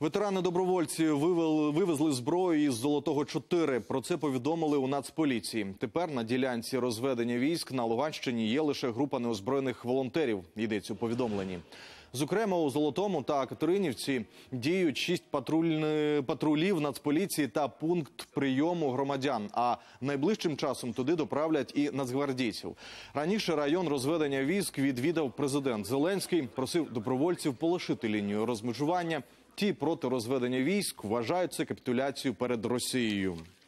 Ветерани-добровольці вивезли зброю із Золотого-4. Про це повідомили у Нацполіції. Тепер на ділянці розведення військ на Луганщині є лише група неозброєних волонтерів, йдеться у повідомленні. Зокрема, у Золотому та Катеринівці діють 6 патрулів Нацполіції та пункт прийому громадян, а найближчим часом туди доправлять і нацгвардійців. Раніше район розведення військ відвідав президент Зеленський, просив добровольців полишити лінію розмежування. Ті проти розведення військ вважають це капітуляцією перед Росією.